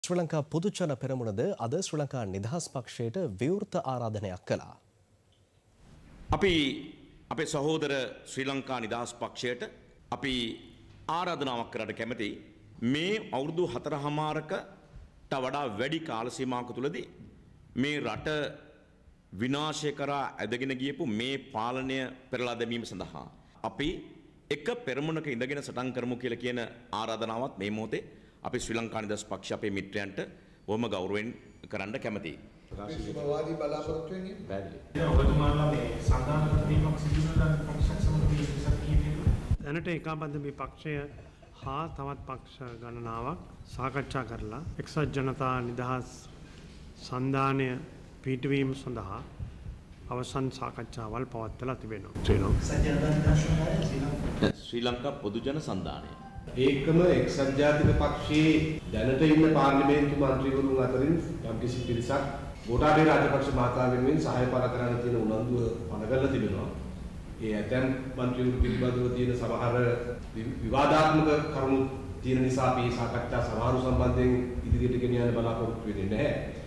ශ්‍රී ලංකා පොදුජන පෙරමුණද අද ශ්‍රී ලංකා නිදහස් පක්ෂයට විවෘත ආරාධනයක් කළා. අපි අපේ සහෝදර ශ්‍රී ලංකා නිදහස් පක්ෂයට අපි ආරාධනාවක් කරන්න කැමතියි. මේ අවුරුදු 4මාරකට වඩා වැඩි කාල සීමාවක තුලදී මේ රට විනාශය කරා ඇදගෙන ගියපු මේ පාලනය පෙරලා දැමීම සඳහා අපි එක පෙරමුණක ඉඳගෙන සටන් කරමු කියලා කියන ආරාධනාවත් මේ මොහොතේ අපි ශ්‍රී ලංකා නිදහස් පක්ෂ අපේ මිත්‍රයන්ට බොහොම ගෞරවයෙන් කරන්න කැමතියි. සුබවාදී බලාපොරොත්තු වෙන්නේ බැරි. ඔබතුමාලා මේ සංධානක දීමක් සිදු කරන පක්ෂයක් සමග විසක් කීපයක දැනට ඒකාබද්ධ මේ පක්ෂය හා තවත් පක්ෂ ගණනාවක් සාකච්ඡා කරලා එක්සත් ජනතා නිදහස් සන්ධානය පිටවීම සඳහා අවසන් සාකච්ඡාවල් පවත්වලා තිබෙනවා. ශ්‍රී ලංකා පොදුජන සන්ධානය ඒකම එක්සත් ජාතික පක්ෂයේ දැනට ඉන්න පාර්ලිමේන්තු මන්ත්‍රීවරුන් අතරින් යම්කිසි පිරිසක් ගෝඨාභය රාජපක්ෂ මහතා වෙනුවෙන් සහාය පළ කරන්න තියෙන උනන්දුව පනගලා තිබෙනවා. ඒ ඇතැම් මන්ත්‍රීවරු පිළිබඳව තියෙන සමහර විවාදාත්මක කරුණු තියෙන නිසා අපි සාකච්ඡා සමාරු සම්බන්ධයෙන් ඉදිරියට ගෙන යන්න බලාපොරොත්තු වෙන්නේ නැහැ.